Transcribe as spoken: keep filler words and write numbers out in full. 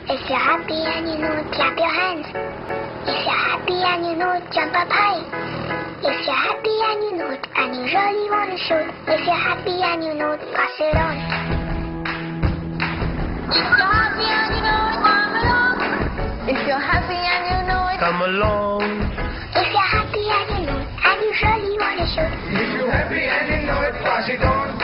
If you're happy and you know it, clap your hands. If you're happy and you know it, jump up high. If you're happy and you know it, and you really want to show it. If you're happy and you know it, pass it on. If you're happy and you know it, come along. If you're happy and you know it, Come along. if you're happy and you know it, and you really want to show it. If you're happy and you know it, pass it on.